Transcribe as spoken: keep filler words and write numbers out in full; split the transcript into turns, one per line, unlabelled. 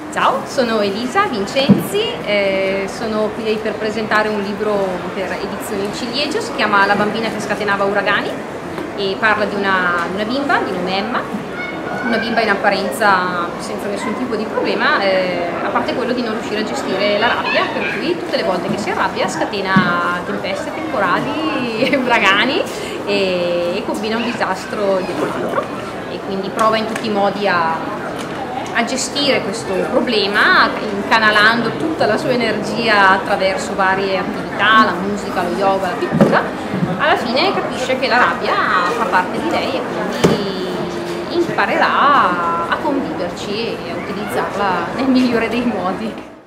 Ciao, sono Elisa Vincenzi, eh, sono qui per presentare un libro per edizioni in ciliegio, si chiama La bambina che scatenava uragani e parla di una, di una bimba di nome Emma, una bimba in apparenza senza nessun tipo di problema, eh, a parte quello di non riuscire a gestire la rabbia, per cui tutte le volte che si arrabbia scatena tempeste, temporali, uragani e, e combina un disastro dietro l'altro, e quindi prova in tutti i modi a a gestire questo problema, incanalando tutta la sua energia attraverso varie attività, la musica, lo yoga, la pittura. Alla fine capisce che la rabbia fa parte di lei e quindi imparerà a conviverci e a utilizzarla nel migliore dei modi.